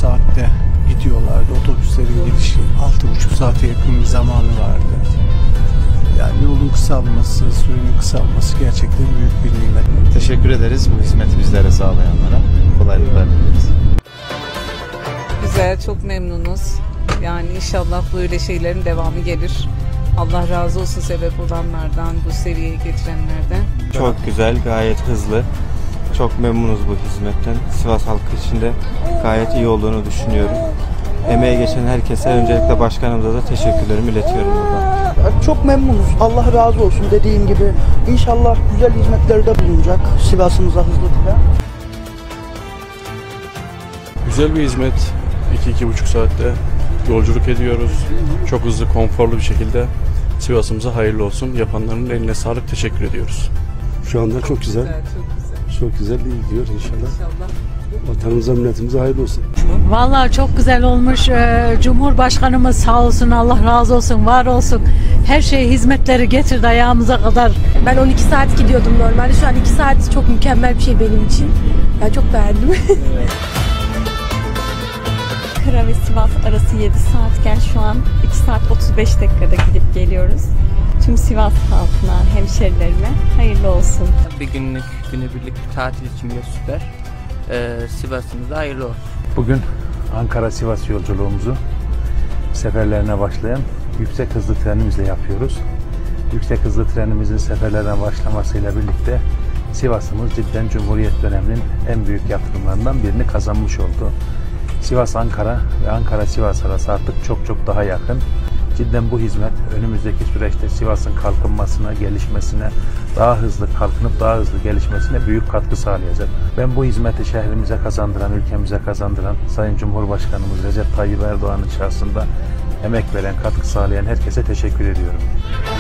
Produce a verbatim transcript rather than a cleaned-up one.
saatte gidiyorlardı. Otobüslerin gidişi altı buçuk saate yakın bir zamanı vardı. Yani yolun kısalması, sürenin kısalması gerçekten büyük bir nimet. Teşekkür ederiz bu hizmeti bizlere sağlayanlara. Kolaylıklar dileriz. Güzel, çok memnunuz. Yani inşallah böyle şeylerin devamı gelir. Allah razı olsun sebep olanlardan, bu seviyeye getirenlerden. Çok güzel, gayet hızlı. Çok memnunuz bu hizmetten. Sivas halkı için de gayet iyi olduğunu düşünüyorum. Emeğe geçen herkese, öncelikle başkanımıza da teşekkürlerimi iletiyorum buradan. Çok memnunuz. Allah razı olsun dediğim gibi. İnşallah güzel hizmetlerde bulunacak Sivas'ımıza hızlıca. Güzel bir hizmet. iki iki buçuk saatte yolculuk ediyoruz. Çok hızlı, konforlu bir şekilde Sivas'ımıza hayırlı olsun. Yapanların eline sağlık, teşekkür ediyoruz. Şu anda çok güzel. Güzel, çok güzel. Çok güzel gidiyor inşallah. İnşallah. Vatanımıza, milletimize hayırlı olsun. Vallahi çok güzel olmuş. Ee, Cumhurbaşkanımız sağ olsun, Allah razı olsun, var olsun. Her şey hizmetleri getirdi ayağımıza kadar. Ben on iki saat gidiyordum normalde. Şu an iki saat çok mükemmel bir şey benim için. Ben çok beğendim. Ankara ve Sivas arası yedi saatken şu an iki saat otuz beş dakikada gidip geliyoruz. Tüm Sivas halkına, hemşerilerime hayırlı olsun. Bir günlük, günübirlik bir tatil için de süper. Ee, Sivas'ımıza hayırlı olsun. Bugün Ankara-Sivas yolculuğumuzu seferlerine başlayan yüksek hızlı trenimizle yapıyoruz. Yüksek hızlı trenimizin seferlerden başlamasıyla birlikte Sivas'ımız cidden Cumhuriyet döneminin en büyük yatırımlarından birini kazanmış oldu. Sivas-Ankara ve Ankara-Sivas arası artık çok çok daha yakın. Cidden bu hizmet önümüzdeki süreçte Sivas'ın kalkınmasına, gelişmesine, daha hızlı kalkınıp daha hızlı gelişmesine büyük katkı sağlayacak. Ben bu hizmeti şehrimize kazandıran, ülkemize kazandıran Sayın Cumhurbaşkanımız Recep Tayyip Erdoğan'ın şahsında emek veren, katkı sağlayan herkese teşekkür ediyorum.